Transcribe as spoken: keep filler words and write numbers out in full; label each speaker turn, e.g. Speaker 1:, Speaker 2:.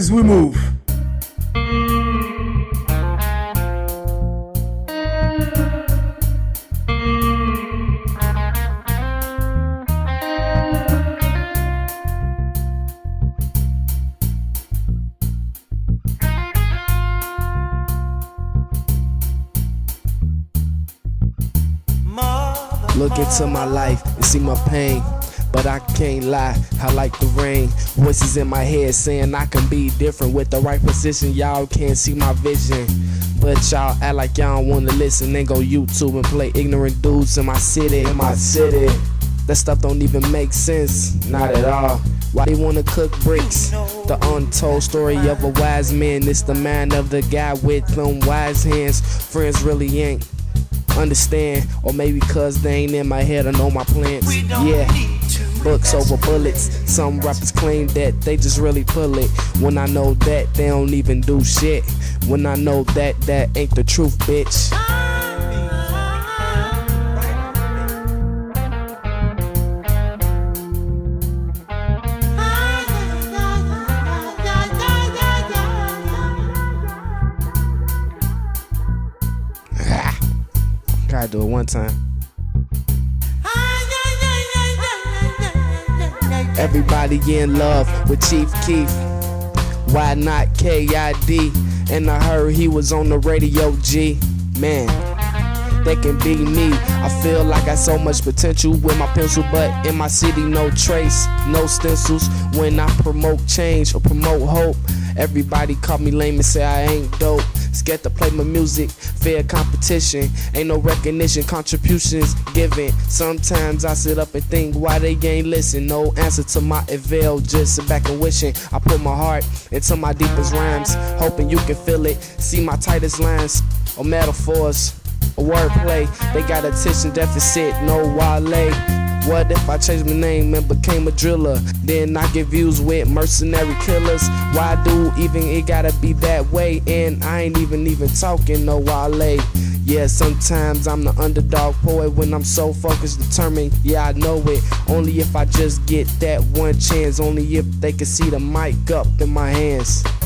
Speaker 1: as we move.
Speaker 2: Look into my life and see my pain, but I can't lie, I like the rain. Voices in my head saying I can be different. With the right position, y'all can't see my vision, but y'all act like y'all don't wanna listen. Then go YouTube and play ignorant dudes in my city. In my city, that stuff don't even make sense, not at all. Why they wanna cook bricks? The untold story of a wise man. It's the mind of the guy with them wise hands. Friends really ain't understand, or maybe cause they ain't in my head. I know my plans. Yeah, books over bullets. Some rappers claim that they just really pull it, when I know that they don't even do shit. When I know that that ain't the truth, bitch. Gotta do it one time. Everybody in love with Chief Keef. Why not K I D? And I heard he was on the radio, G. Man, they can be me. I feel like I so much potential with my pencil, but in my city no trace, no stencils. When I promote change or promote hope, everybody call me lame and say I ain't dope. Scared to play my music, fair competition, ain't no recognition, contributions given. Sometimes I sit up and think why they ain't listen. No answer to my avail, just sit back and wishing. I put my heart into my deepest rhymes, hoping you can feel it. See my tightest lines or metaphors or wordplay. They got attention deficit, no Wale. What if I changed my name and became a driller? Then I get views with mercenary killers. Why do even it gotta be that way? And I ain't even even talking no Wale. Yeah, sometimes I'm the underdog poet when I'm so focused, determined. Yeah, I know it. Only if I just get that one chance. Only if they can see the mic up in my hands.